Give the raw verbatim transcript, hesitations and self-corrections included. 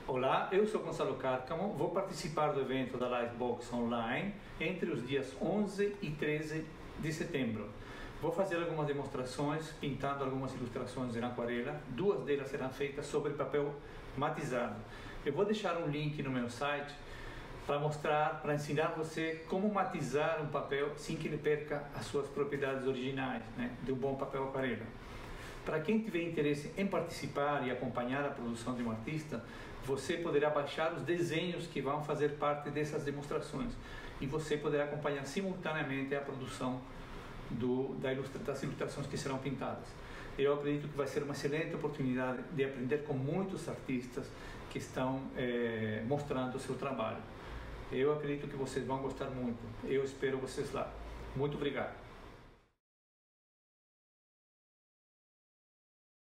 Olá, eu sou Gonçalo Cárcamo, vou participar do evento da Lightbox Online entre os dias onze e treze de setembro. Vou fazer algumas demonstrações, pintando algumas ilustrações em aquarela, duas delas serão feitas sobre papel matizado. Eu vou deixar um link no meu site para mostrar, para ensinar você como matizar um papel sem que ele perca as suas propriedades originais, né, de um bom papel aquarela. Para quem tiver interesse em participar e acompanhar a produção de um artista, você poderá baixar os desenhos que vão fazer parte dessas demonstrações e você poderá acompanhar simultaneamente a produção do, da ilustra, das ilustrações que serão pintadas. Eu acredito que vai ser uma excelente oportunidade de aprender com muitos artistas que estão é, mostrando o seu trabalho. Eu acredito que vocês vão gostar muito. Eu espero vocês lá. Muito obrigado.